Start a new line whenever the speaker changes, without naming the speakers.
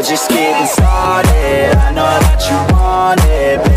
just getting started. I know that you want it, baby.